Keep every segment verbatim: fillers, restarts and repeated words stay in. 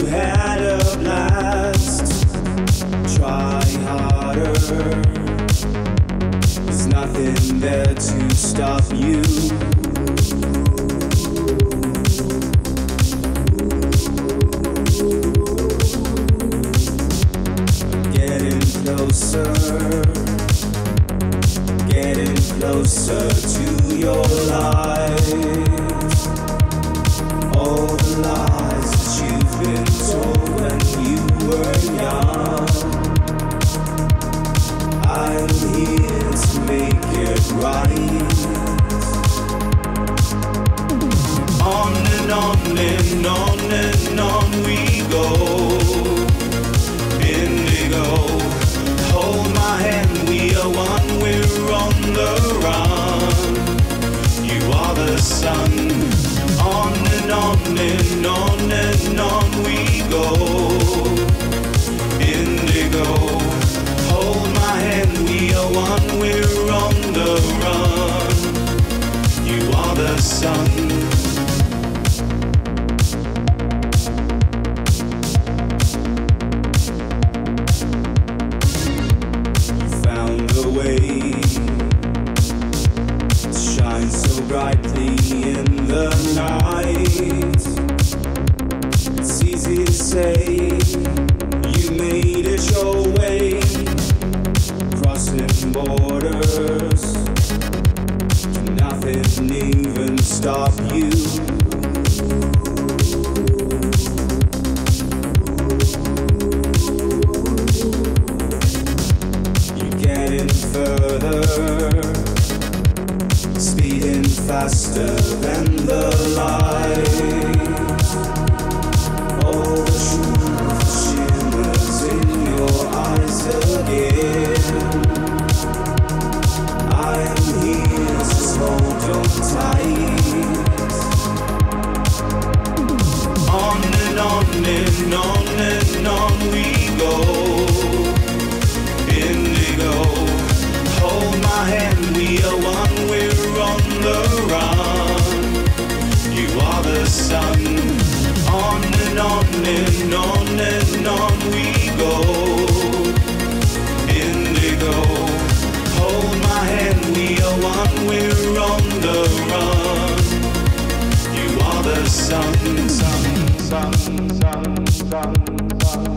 had a blast. Try harder. There's nothing there to stop you. Getting closer, getting closer to your light. All the lies that you've been told when you were young, I'm here to make it right. On and on and on and on we go. Indigo, hold my hand, we are one, we're on the run. You are the sun. On and on and on and on we go. Indigo, hold my hand, we are one, we're on the run. You are the sun. Brightly in the night. It's easy to say you made it your way, crossing borders. Nothing even stop you. You're getting further, speeding faster than the light. All the truth shimmers in your eyes again. I am here, so hold on tight. On and on and on and on we go. Indigo, hold my hand, we are one, we're on the run. You are the sun. On and on and on and on we go. Indigo, hold my hand, we are one, we're on the run. You are the sun, sun, sun, sun, sun, sun.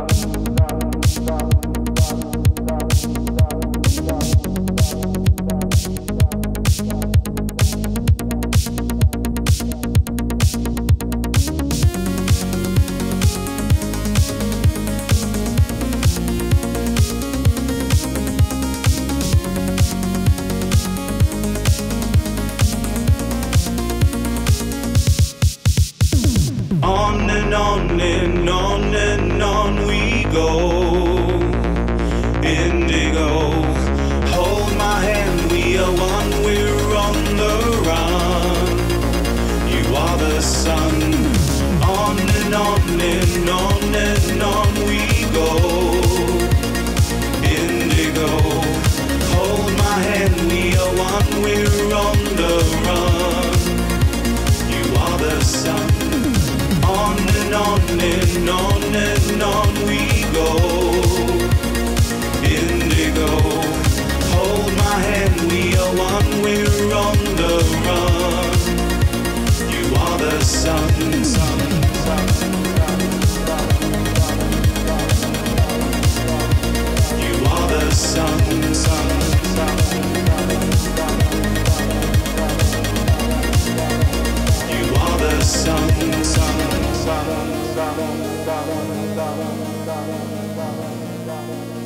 On and on and on and on we go. Indigo, hold my hand, we are one, we're on the run. You are the sun. On and on and on and on we go. Indigo, hold my hand, we are one, we're on the run. You are the sun. On and on and on and on we go. Indigo, hold my hand, we are one, we're on the run. You are the sun, sun, sun, sun, sun. You are the sun, sun, sun, sun. You are the sun, sun, sun, sun, sun, sun, sun, sun.